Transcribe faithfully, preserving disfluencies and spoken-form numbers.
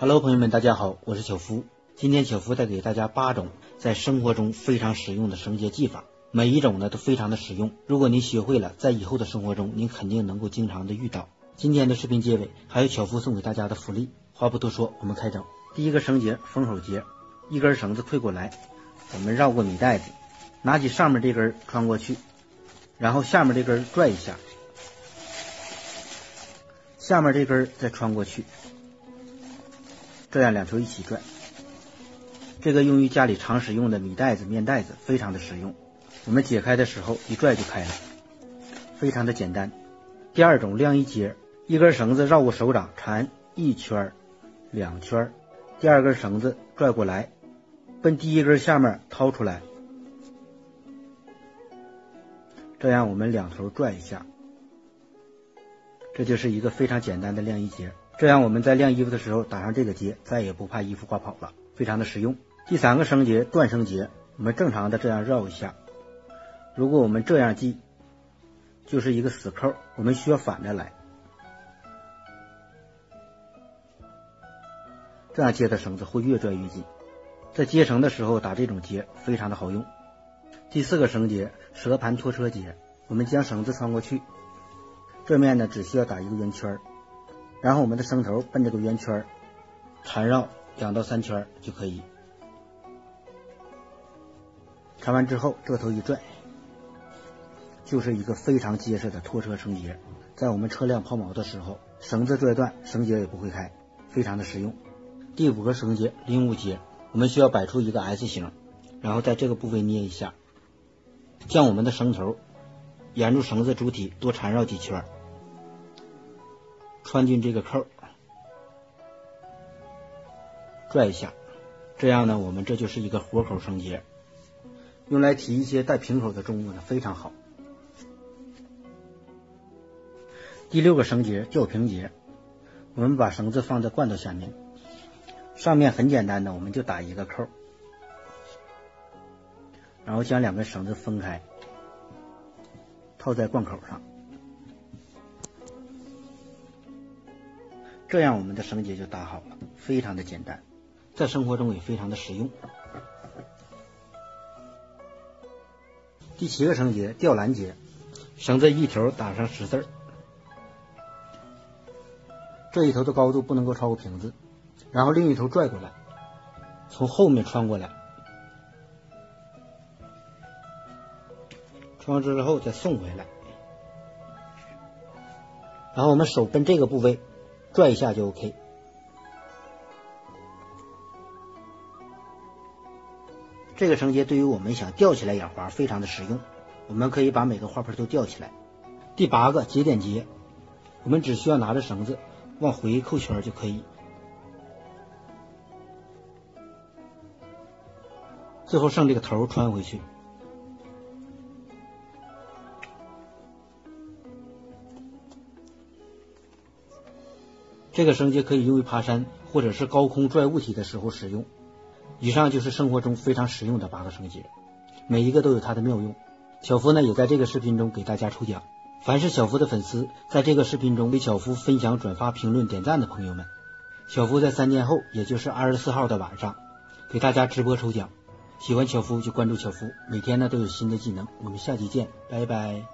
Hello， 朋友们，大家好，我是小夫。今天小夫带给大家八种在生活中非常实用的绳结技法，每一种呢都非常的实用。如果你学会了，在以后的生活中，您肯定能够经常的遇到。今天的视频结尾还有小夫送给大家的福利，话不多说，我们开整。第一个绳结封口结，一根绳子退过来，我们绕过米袋子，拿起上面这根穿过去，然后下面这根拽一下，下面这根再穿过去，这样两头一起拽。这个用于家里常使用的米袋子、面袋子，非常的实用。我们解开的时候一拽就开了，非常的简单。第二种晾衣结，一根绳子绕过手掌缠一圈两圈，第二根绳子拽过来，奔第一根下面掏出来，这样我们两头拽一下，这就是一个非常简单的晾衣结。这样我们在晾衣服的时候打上这个结，再也不怕衣服挂跑了，非常的实用。第三个绳结断绳结，我们正常的这样绕一下，如果我们这样系就是一个死扣，我们需要反着来，这样接的绳子会越拽越紧。在接绳的时候打这种结非常的好用。第四个绳结蛇盘拖车结，我们将绳子穿过去，这面呢只需要打一个圆圈，然后我们的绳头奔这个圆圈缠绕两到三圈就可以。缠完之后这头一拽，就是一个非常结实的拖车绳结。在我们车辆抛锚的时候，绳子拽断，绳结也不会开，非常的实用。第五个绳结拎物结，我们需要摆出一个 S 型，然后在这个部位捏一下，将我们的绳头沿住绳子主体多缠绕几圈，穿进这个扣，拽一下，这样呢我们这就是一个活口绳结，用来提一些带平口的重物呢非常好。第六个绳结吊瓶结，我们把绳子放在罐头下面，上面很简单的我们就打一个扣，然后将两根绳子分开，套在罐口上，这样我们的绳结就打好了，非常的简单，在生活中也非常的实用。第七个绳结吊篮结，绳子一头打上十字，这一头的高度不能够超过瓶子，然后另一头拽过来，从后面穿过来，穿之后再送回来，然后我们手奔这个部位拽一下就 OK。 这个绳结对于我们想吊起来养花非常的实用，我们可以把每个花盆都吊起来。第八个节点结，我们只需要拿着绳子往回扣圈就可以，最后剩这个头穿回去。这个绳结可以用于爬山或者是高空拽物体的时候使用。以上就是生活中非常实用的八个绳结，每一个都有它的妙用。小夫呢也在这个视频中给大家抽奖，凡是小夫的粉丝在这个视频中给小夫分享、转发、评论、点赞的朋友们，小夫在三天后也就是二十四号的晚上给大家直播抽奖。喜欢小夫就关注小夫，每天呢都有新的技能。我们下期见，拜拜。